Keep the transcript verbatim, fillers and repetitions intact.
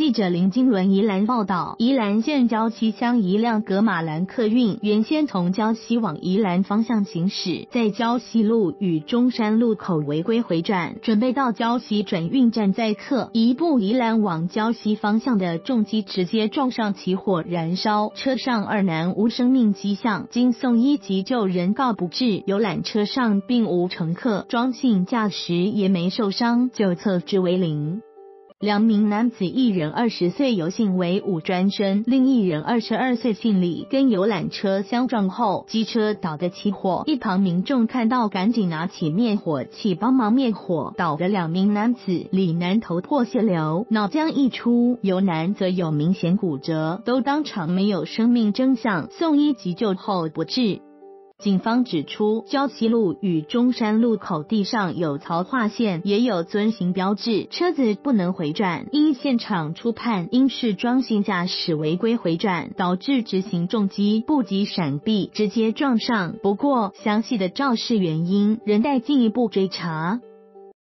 记者林金伦宜兰报道，宜兰县礁溪乡一辆葛玛兰客运原先从礁溪往宜兰方向行驶，在礁溪路与中山路口违规回转，准备到礁溪转运站载客，一部宜兰往礁溪方向的重机直接撞上起火燃烧，车上二男无生命迹象，经送医急救人告不治，游览车上并无乘客，庄姓驾驶也没受伤，就测值为零。两名男子，一人二十岁，尤姓为武专生，另一人二十二岁姓李，跟游览车相撞后，机车导得起火。一旁民众看到，赶紧拿起灭火器帮忙灭火。倒的两名男子，李男头破血流，脑浆溢出，尤男则有明显骨折，都当场没有生命征象，送医急救后不治。警方指出，礁溪路与中山路口地上有槽划线，也有遵行标志，车子不能回转。因现场初判，应是庄姓驾驶违规回转，导致直行重机不及闪避，直接撞上。不过，详细的肇事原因仍待进一步追查。